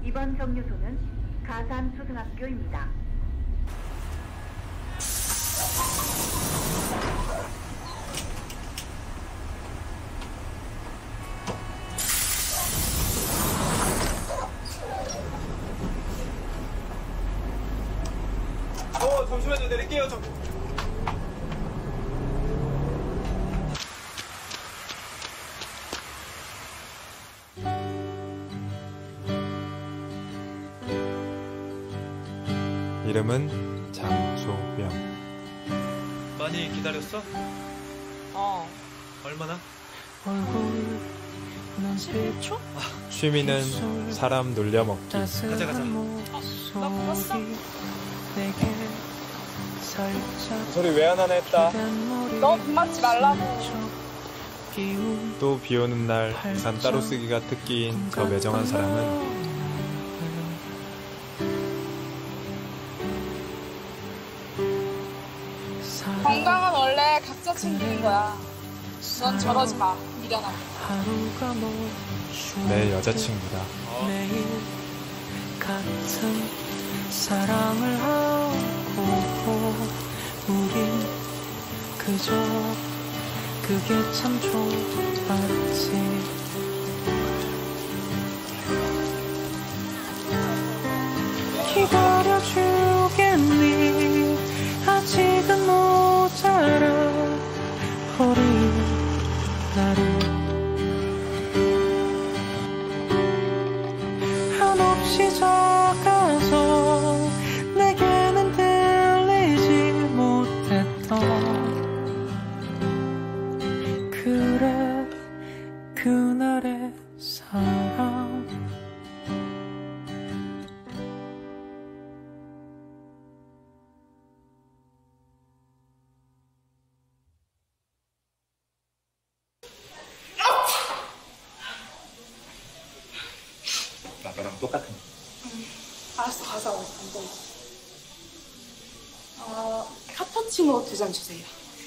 이번 정류소는 가산초등학교입니다. 잠시만요, 내릴게요. 이름은 장소명. 많이 기다렸어? 얼마나? 취미는 사람 놀려먹기. 가자. 나 불렀어? 소리 왜 안 하나 했다. 너 돈 맞지 말라고. 또 비오는 날 우산 따로 쓰기가 특기인 저 매정한 사람은 건강은 원래 각자 챙기는 거야. 넌 저러지 마. 미련하게. 내 여자친구다. 매일 같은 사랑을 하고 우린 그저 그게 참 좋았지. 기다려주겠니? 아직은 모자라. 어린 나를 한없이 작아서 내게는 들리지 못했던 그래 그날의 사랑. 나랑 똑같은. 알았어, 가자. 안 돼. 카푸치노 2잔 주세요.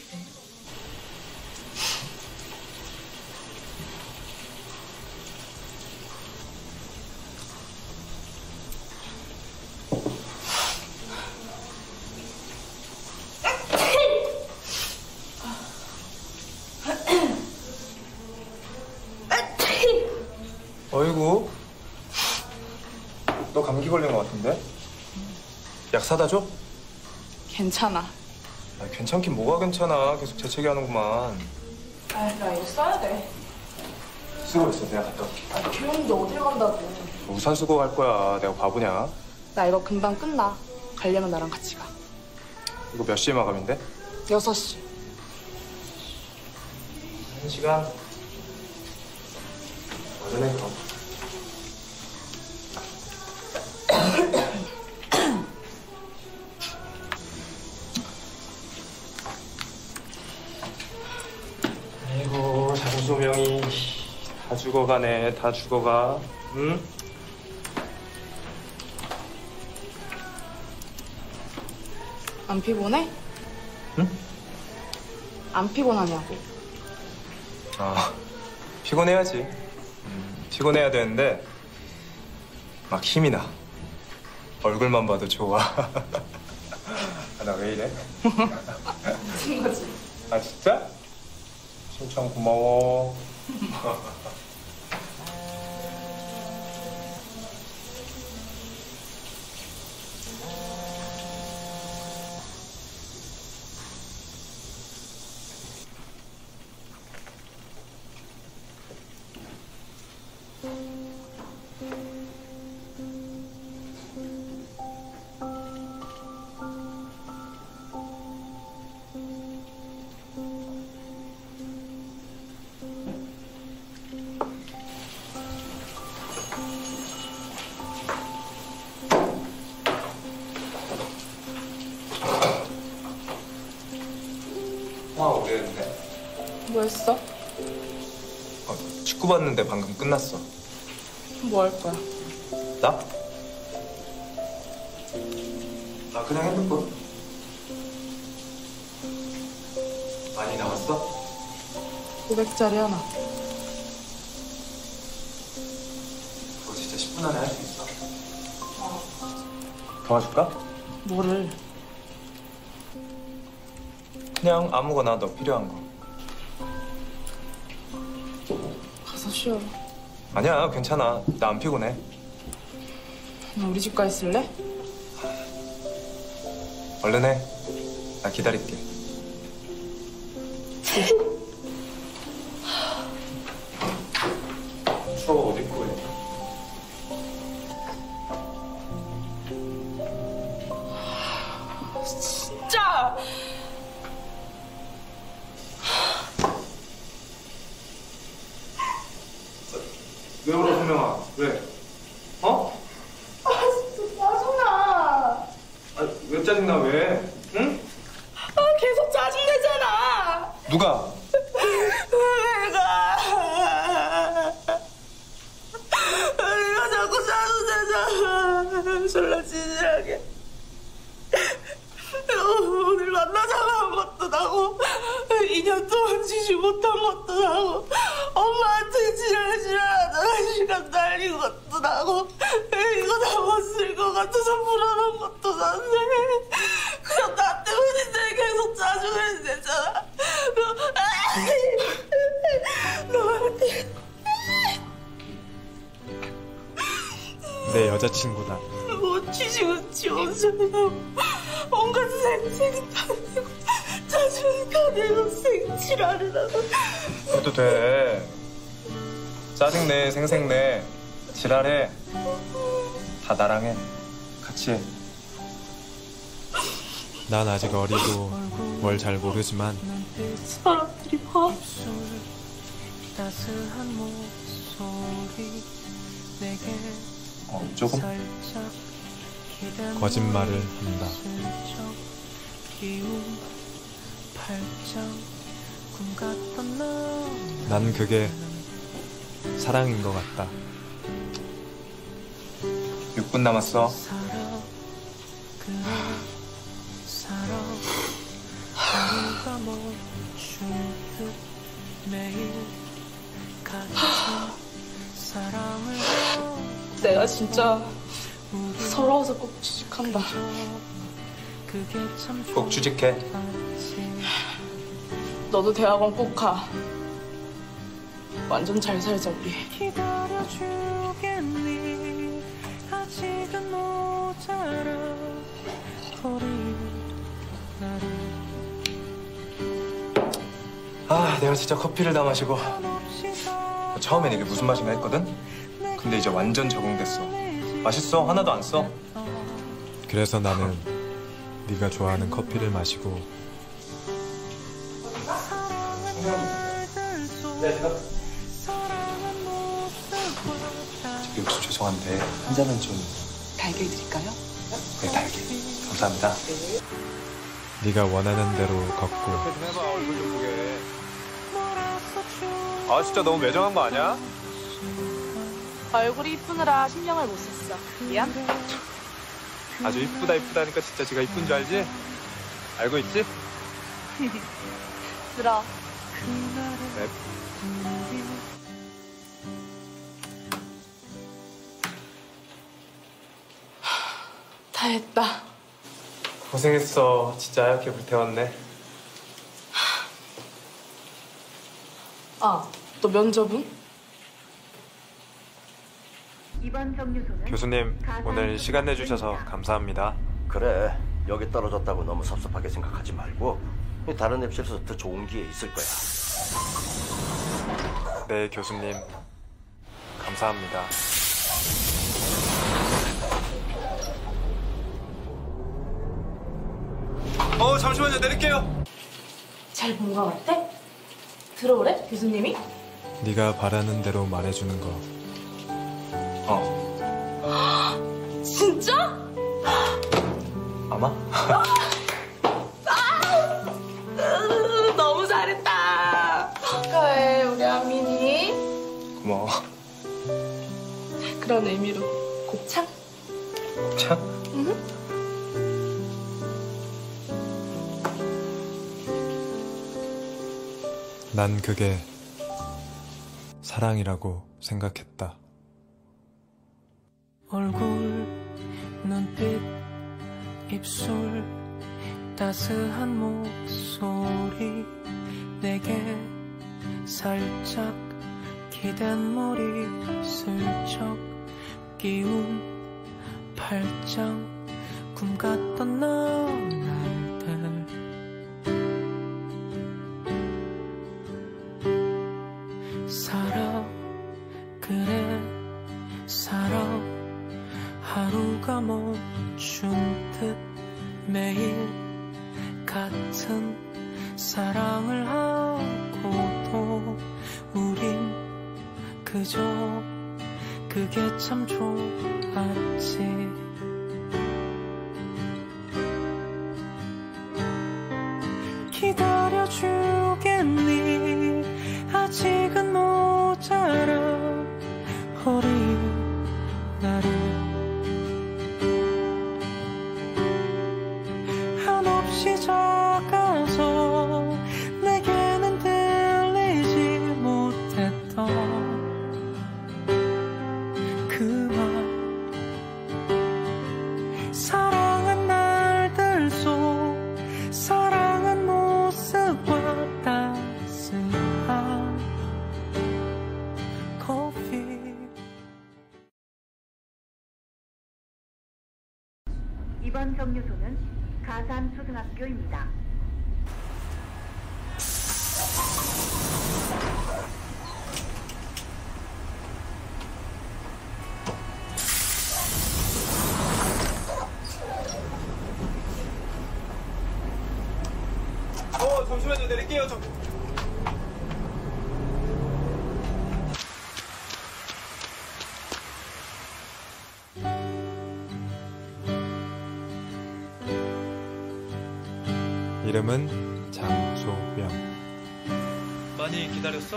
어이구, 너 감기 걸린 것 같은데? 약 사다 줘? 괜찮아. 아, 괜찮긴 뭐가 괜찮아. 계속 재채기 하는구만. 나 이거 써야 돼. 쓰고 있어, 내가 갔다 올게. 교영인데 어딜 간다고. 우산 쓰고 갈 거야. 내가 바보냐? 나 이거 금방 끝나. 가려면 나랑 같이 가. 이거 몇 시에 마감인데? 6시. 1시간? 오전에 그럼. 아이고, 장소명이 다 죽어가네. 다 죽어가. 응? 안 피곤해? 응? 안 피곤하냐고. 아, 피곤해야지. 피곤해야 되는데 막 힘이 나. 얼굴만 봐도 좋아. 나 왜 이래? 미친 거지. 아, 진짜? 칭찬 고마워. 오래 했네. 뭐 했어? 축구 봤는데 방금 끝났어. 뭐 할 거야? 나? 나 그냥 핸드폰. 많이 남았어? 500짜리 하나. 그거 진짜 10분 안에 할 수 있어? 도와줄까? 뭐를? 그냥 아무거나 너 필요한 거. 가서 쉬어. 아니야, 괜찮아. 나 안 피곤해. 너 우리 집 가 있을래? 얼른 해. 나 기다릴게. 추워, 어디 입고 해? 진짜! 왜 울어, 소명아? 왜? 어? 아 진짜 짜증나. 아, 왜 짜증나, 왜? 응? 아 계속 짜증내잖아. 누가? 내가 자꾸 짜증내잖아. 졸라 찌질하게. 오늘 만나자마 한 것도 나고 2년 동안 지지 못한 것도 나고 엄마한테 지랄하다가 시간 날린 것도 나고 이거 다 못 쓸 것 같아서 불안한 것도 났네. 그냥 나 때문인데 계속 짜증을 내잖아. 너한테 내 여자친구다. 뭐 취직은지 없어요. 온갖 생색이 다 내고 자존이 다 내고 생칠하는 하고. 해도 돼. 짜증내, 생색내. 지랄해. 다 나랑 해. 같이 해. 난 아직 어리고 뭘 잘 모르지만 사람들이 봐. 따스한 목소리 내게 조금? 거짓말을 한다. 난 그게 사랑인 것 같다. 6분 남았어. 내가 진짜 서러워서 꼭 취직한다. 꼭 취직해. 너도 대학원 꼭 가. 완전 잘 살자 우리. 기다려주겠니 아직은 모자라 버린 나를 아, 내가 진짜 커피를 다 마시고 처음엔 이게 무슨 맛인가 했거든? 근데 이제 완전 적응됐어. 맛있어. 하나도 안 써. 그래서 나는 네가 좋아하는 커피를 마시고 저기 혹시 죄송한데 한 잔은 좀... 달걀 드릴까요? 네, 달게. 감사합니다. 네가 원하는 대로 걷고 해봐, 얼굴 좀 보게. 아, 진짜 너무 매정한 거 아니야? 얼굴이 이쁘느라 신경을 못 썼어. 미안. 아주 이쁘다니까 진짜 지가 이쁜 줄 알지? 알고 있지? 들어. 네. 다 했다. 고생했어. 진짜 하얗게 불태웠네. 아, 너 면접은? 이번 정류소는 교수님 오늘 시간 내주셔서 감사합니다. 그래, 여기 떨어졌다고 너무 섭섭하게 생각하지 말고 다른 랩실에서 더 좋은 기회 있을 거야. 네 교수님 감사합니다. 잠시만요. 내릴게요. 잘 본 거 같아? 들어오래? 교수님이? 네가 바라는 대로 말해주는 거. 진짜? 아마? 너무 잘했다. 축하해, 우리 아민이. 고마워. 그런 의미로 곱창? 참. 난 그게 사랑이라고 생각했다. 얼굴 눈빛 입술 따스한 목소리 내게 살짝 기댄 머리 슬쩍 끼운 팔짱 꿈 같던 날들 살아 그래 살아 하루가 멈춘 듯 매일 같은 사랑을 하고도 우린 그저 그게 참 좋았지 기다려주겠니 아직은 모자라 어린 나를 한없이 작아서 내게는 들리지 못했던 그 말 사랑한 날들 속 사랑한 모습과 따스한 커피 이번 정류소는 가산초등학교입니다. 잠시만요. 내릴게요. 이름은 장소영. 많이 기다렸어?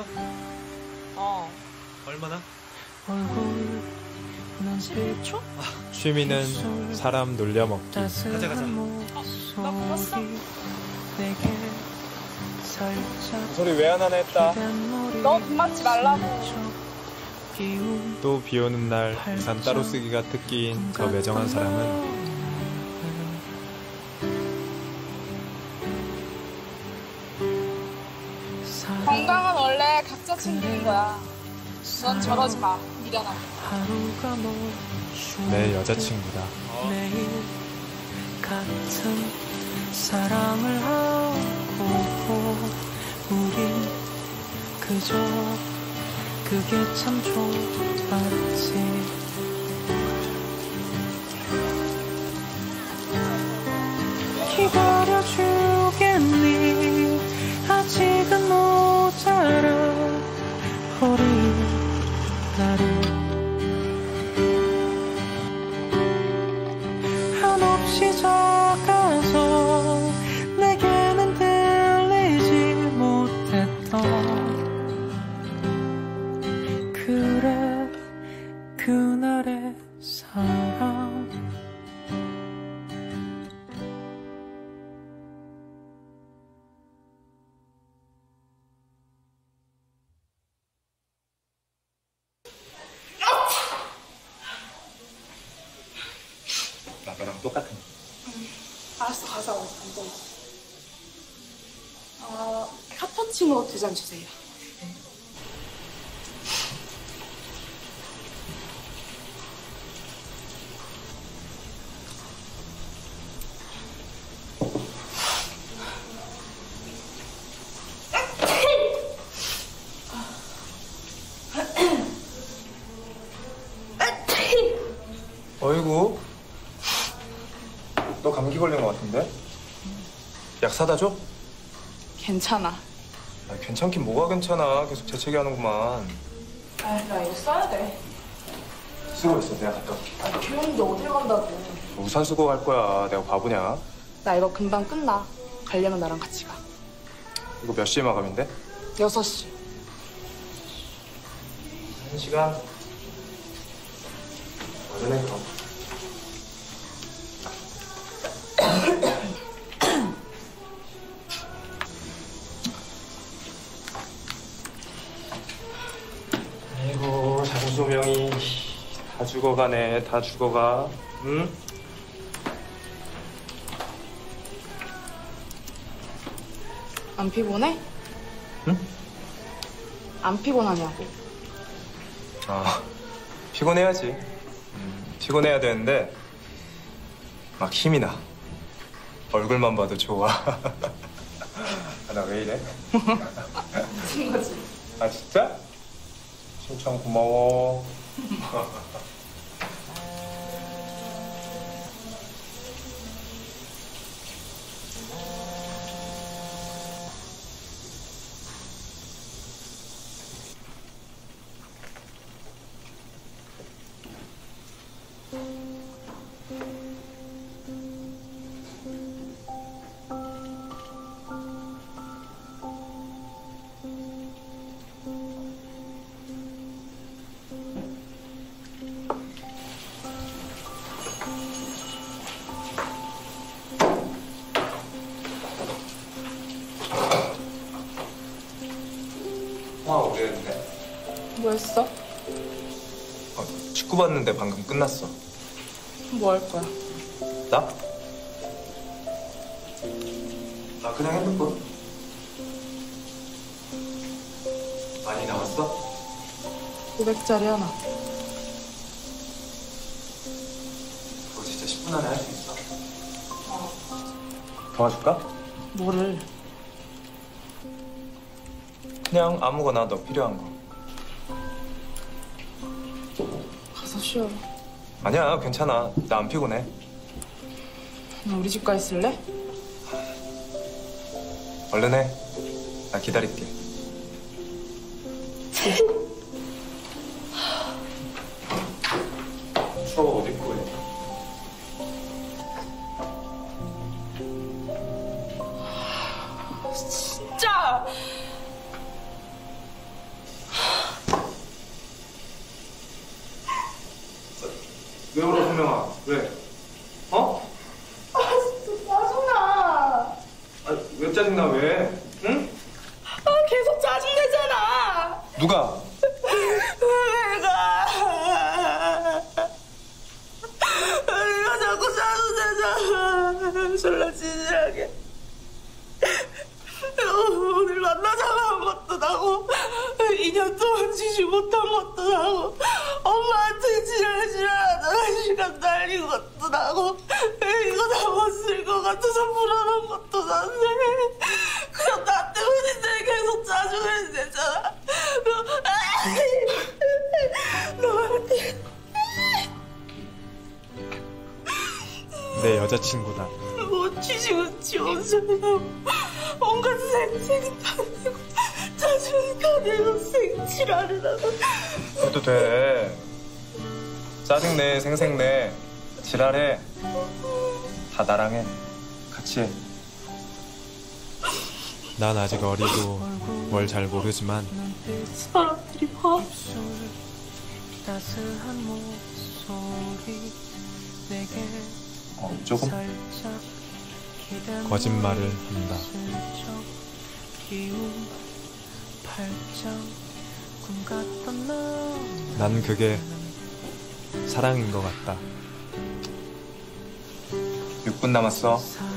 얼마나? 얼굴 난 10초? 취미는 사람 놀려먹기. 가자. 나 봤어? 내게 살짝 소리 왜 안 하나 했다. 너 돈 맞지 말라고. 또 비오는 날 우산 따로 쓰기가 특기인 저 매정한 사람은 건강은 원래 각자 챙기는 거야. 넌 저러지 마. 미련하게. 내 여자친구다. 매일 같은 사랑을 하고 우린 그저 그게 참 좋았지 기다려주겠니 아직은 모자라 어린 나를 한없이 작아서 내게는 들리지 못했던 그래 그날의 사랑 나랑 똑같은. 알았어, 가자. 안 돼. 카푸치노 2잔 주세요. 어이구. 너 감기 걸린 것 같은데? 약 사다 줘? 괜찮아. 아, 괜찮긴 뭐가 괜찮아. 계속 재채기 하는구만. 나 이거 써야 돼. 쓰고 있어. 내가 갔다 올게. 비 오는데 어딜 간다고. 우산 쓰고 갈 거야. 내가 바보냐? 나 이거 금방 끝나. 가려면 나랑 같이 가. 이거 몇 시에 마감인데? 6시. 1시간. 오전에 그럼. 아이고, 장소명이 다 죽어가네. 다 죽어가. 응? 안 피곤해? 응? 안 피곤하냐고. 아, 피곤해야지. 피곤해야 되는데 막 힘이 나. 얼굴만 봐도 좋아. 나 왜 이래? 미친 거지. 아 진짜? 칭찬 고마워. 와 오래됐네. 뭐 했어? 축구 봤는데 방금 끝났어. 뭐 할 거야? 나? 나 그냥 핸드폰. 많이 남았어? 500짜리 하나. 그거 진짜 10분 안에 할 수 있어? 도와줄까? 뭐를? 그냥 아무거나 너 필요한 거. 가서 쉬어. 아니야 괜찮아. 나 안 피곤해. 나 우리 집 가 있을래? 얼른 해. 나 기다릴게. 추워 어디 있고 해. 진짜! 왜 울어 소명아? 왜? 어? 아 진짜 짜증나. 왜 짜증나 왜? 응? 아 계속 짜증내잖아. 누가? 내가 자꾸 짜증내잖아. 졸라 찌질하게. 오늘 만나자고 한 것도 나고 2년 동안 지지 못한 것도 나고 엄마한테 지랄하다가 시간 날린 것도 나고 이거 다 못 쓸 것 같아서 불안한 것도 났네. 그냥 나 때문인데 계속 짜증을 내잖아. 너한테 내 여자친구다. 뭐 취직은 지원서나 온갖 생색이 다 내고 짜증이 다 내고 생치라를 하고. 해도 돼. 짜증내 생색내 지랄해. 다 나랑 해. 같이 해. 난 아직 어리고 뭘 잘 모르지만 사람들이 봐. 따스한 목소리 내게 조금? 살짝 거짓말을 한다. 슬쩍 기운 팔짱 꿈 같던 너 난 그게 사랑인 것 같다. 6분 남았어. 사랑